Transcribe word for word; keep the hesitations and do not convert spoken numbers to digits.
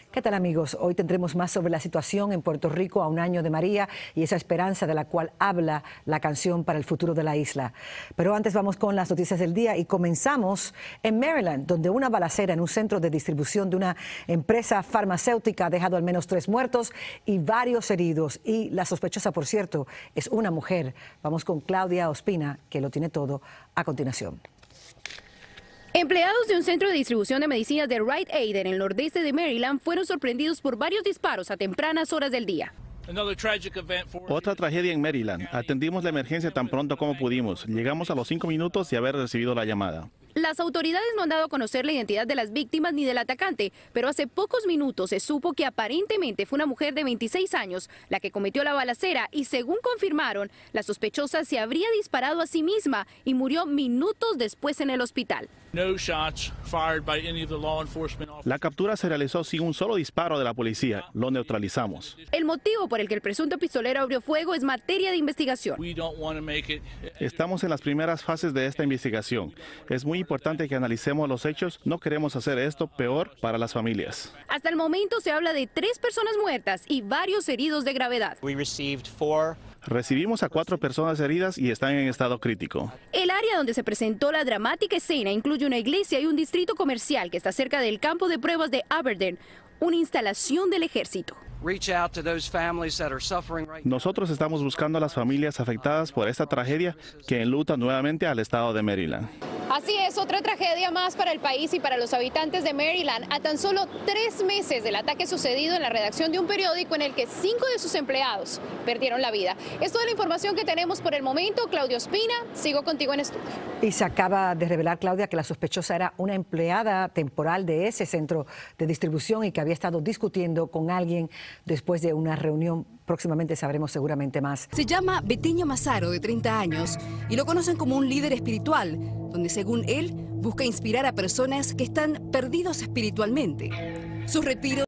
¿Qué tal, amigos? Hoy tendremos más sobre la situación en Puerto Rico a un año de María y esa esperanza de la cual habla la canción para el futuro de la isla. Pero antes vamos con las noticias del día y comenzamos en Maryland, donde una balacera en un centro de distribución de una empresa farmacéutica ha dejado al menos tres muertos y varios heridos. Y la sospechosa, por cierto, es una mujer. Vamos con Claudia Ospina, que lo tiene todo a continuación. Empleados de un centro de distribución de medicinas de Rite Aid en el nordeste de Maryland fueron sorprendidos por varios disparos a tempranas horas del día. Otra tragedia en Maryland. Atendimos la emergencia tan pronto como pudimos. Llegamos a los cinco minutos de haber recibido la llamada. Las autoridades no han dado a conocer la identidad de las víctimas ni del atacante, pero hace pocos minutos se supo que aparentemente fue una mujer de veintiséis años la que cometió la balacera y, según confirmaron, la sospechosa se habría disparado a sí misma y murió minutos después en el hospital. La captura se realizó sin un solo disparo de la policía. Lo neutralizamos. El motivo por el que el presunto pistolero abrió fuego es materia de investigación. Estamos en las primeras fases de esta investigación. Es muy importante que analicemos los hechos. No queremos hacer esto peor para las familias. Hasta el momento se habla de tres personas muertas y varios heridos de gravedad. Recibimos a cuatro personas heridas y están en estado crítico. El área donde se presentó la dramática escena incluye una iglesia y un distrito comercial que está cerca del campo de pruebas de Aberdeen, una instalación del ejército. Nosotros estamos buscando a las familias afectadas por esta tragedia que enluta nuevamente al estado de Maryland. Así es, otra tragedia más para el país y para los habitantes de Maryland a tan solo tres meses del ataque sucedido en la redacción de un periódico en el que cinco de sus empleados perdieron la vida. Es toda la información que tenemos por el momento. Claudia Ospina, sigo contigo en estudio. Y se acaba de revelar, Claudia, que la sospechosa era una empleada temporal de ese centro de distribución y que había estado discutiendo con alguien después de una reunión. Próximamente sabremos seguramente más. Se llama Beteño Mazaro, de treinta años, y lo conocen como un líder espiritual, donde según él busca inspirar a personas que están perdidos espiritualmente. Sus retiros